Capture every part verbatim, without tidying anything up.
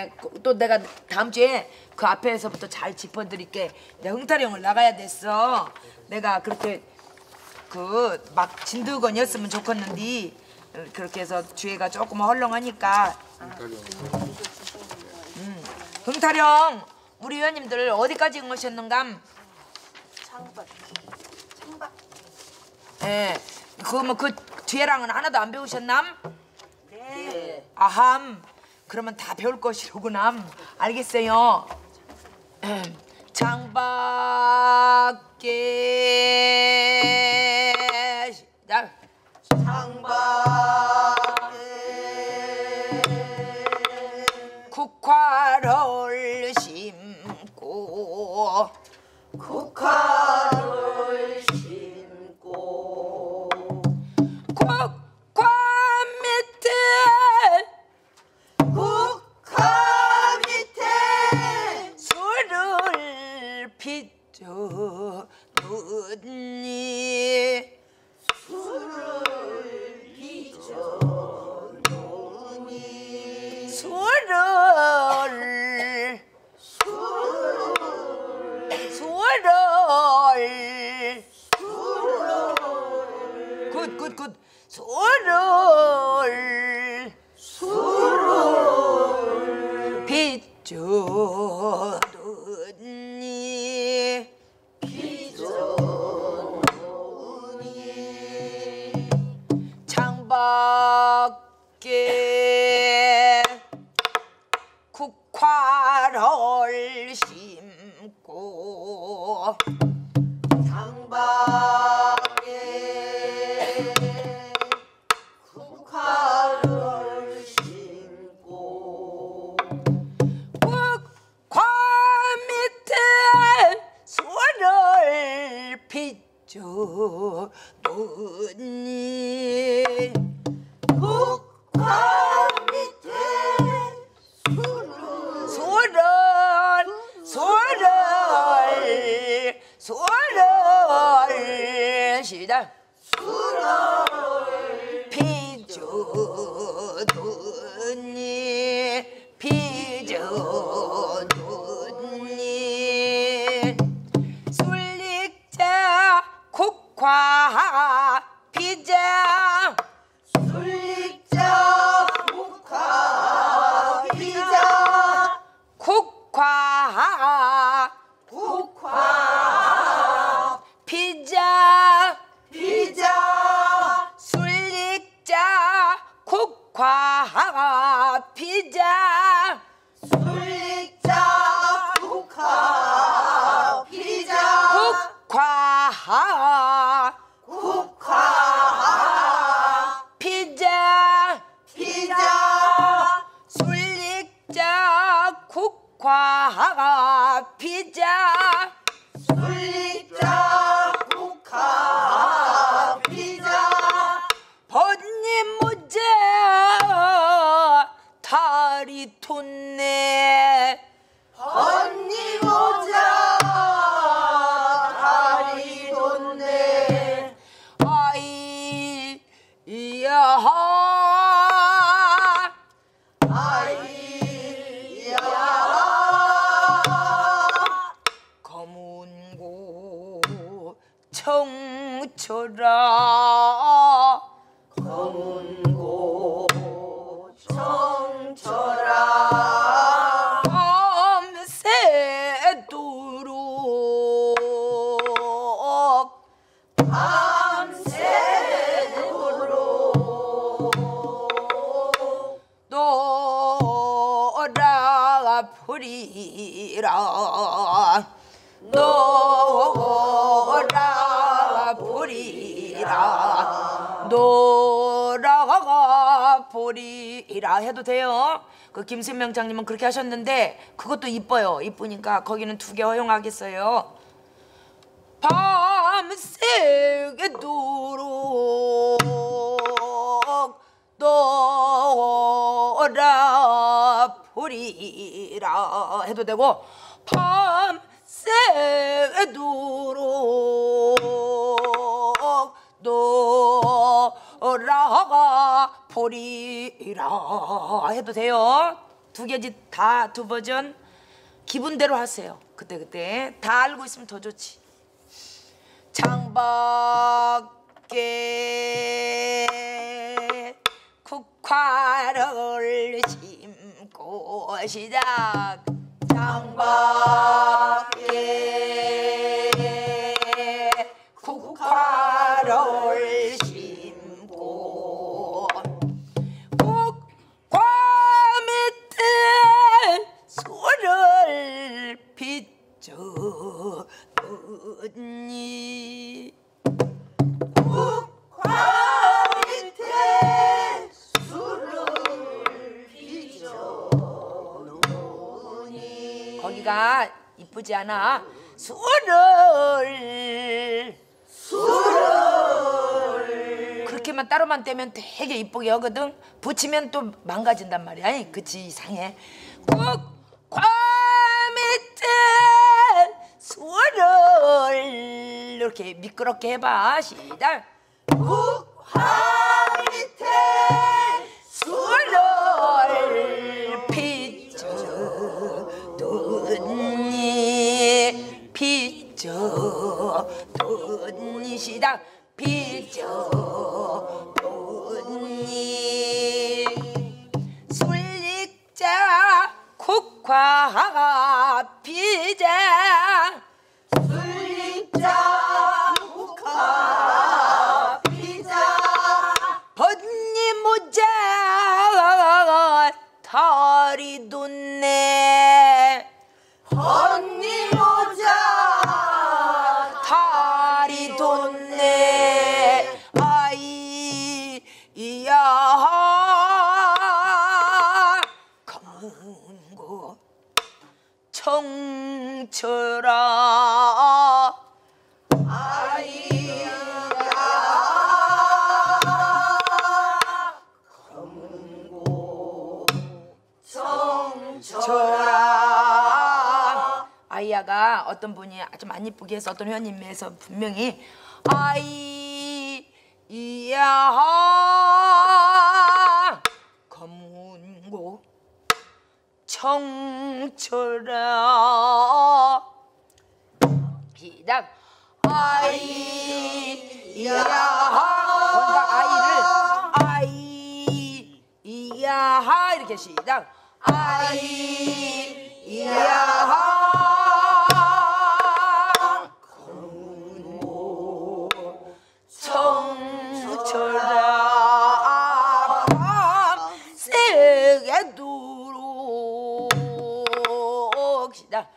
예, 또 내가 다음 주에 그 앞에서부터 잘 짚어드릴게. 내가 흥타령을 나가야 됐어. 내가 그렇게 그 막 진드건이었으면 좋겠는데 그렇게 해서 주위가 조금 헐렁하니까. 음. 흥타령 우리 위원님들 어디까지 응하셨는감? 창밖. 창밖. 예, 그뭐 그 뒤에랑은 하나도 안 배우셨남? 네. 아함. 그러면 다 배울 것이로구나. 알겠어요. 창밖에 시작. 창밖에 국화를 심고 국화를 심고 국화 밑에 국화 밑에 술을 빚어놓니 술을 빚어놓니 술을 술을 술을 굿굿굿 술을 술을 빚어놓니 빚어놓니 창밖에 국화를 심고 창밖에 국화를 심고 국화 밑에 술을 빚어놓니 국화 밑에 술을 술을 술을 술을 시작 술을 빚어놓니 빚어놓니 술릭자 국화 피자 술릭자 국화 피자 국화 국화 피자 피자 술릭자 국화 피자 술릭자 국화 피자 국화 국화 피자 피자 술릭자 국화 피자 술릭자 국화 피자 번님 무제 다리 텄네 언니 모자 다리 돋네 아이 이야 아이야 검은고 청철아 검은고 청철아 밤새도록 밤새도록 놀아 부리라 놀아 부리라 놀아 보리라 해도 돼요. 그 김신명장님은 그렇게 하셨는데 그것도 이뻐요. 이쁘니까 거기는 두 개 허용하겠어요. 밤새도록 놀아 보리라 해도 되고 밤새도록 놀아 보리라 해도 돼요. 두 개지 다 두 버전 기분대로 하세요. 그때 그때 다 알고 있으면 더 좋지. 창밖에 국화를 심고 시작. 창밖에 국화를 심고 국화 밑에 소를 빚어놓니 국화 밑에 술을 빚어놓으니 거기가 이쁘지 않아? 술을 술을 그렇게만 따로만 떼면 되게 이쁘게 하거든. 붙이면 또 망가진단 말이야. 그치 이상해. 국화 밑에 술을 이렇게 미끄럽게 해봐. 시작. 국화 밑에 술을 빚어놓니 빚어놓니 시작. 빚어놓니 술릭자 국화 빚자 술립자 국화 빚자 번니 모자 다리 돋네 언니 모자 다리 돋네 아이 이야 검은 곳 청철아 아이야 검은고 청철아 아이야가 어떤 분이 아주 많이 이쁘게 해서 어떤 회원님에서 분명히 아이 이야 검은고 청철아 시작 아이 이야 뭔가 아이를 아이 이야 이렇게 시작 아이 이야 청철아 밤새게 두록 시작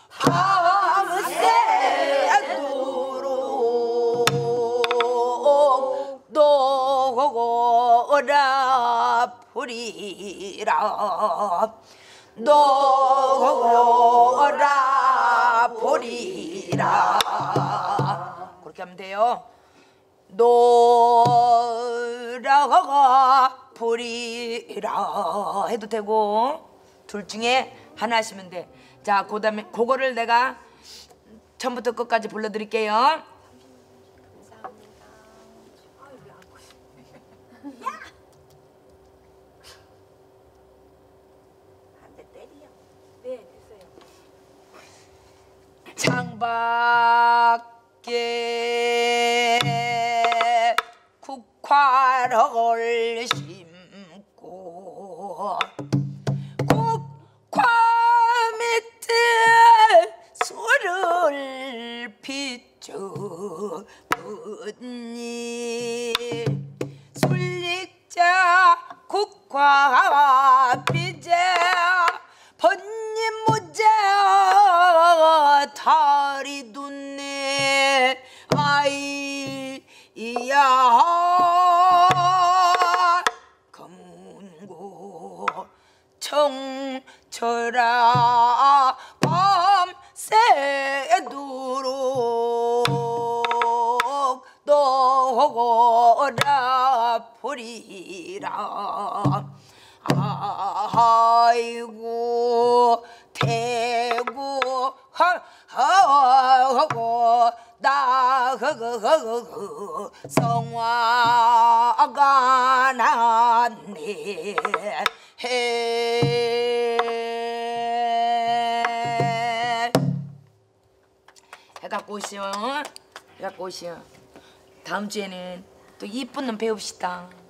밤새게 두록 너라 보리라 너라 보리라 그렇게 하면 돼요. 노라가 보리라 해도 되고 둘 중에 하나 하시면 돼. 자, 그다음에 그거를 내가 처음부터 끝까지 불러드릴게요. 창밖에 국화를 심고 국화 밑에 술을 빚어놓니 술릭자 국화 빚자 번님 모자 다리 돋네 아이 이야 검은고 청철아 밤새도록 너라 보리라 아이고 대구 하하고 나허허허 성화가 났네 해 해갖고 오시오. 해갖고 오시오. 다음 주에는 또 이쁜 놈 배웁시다.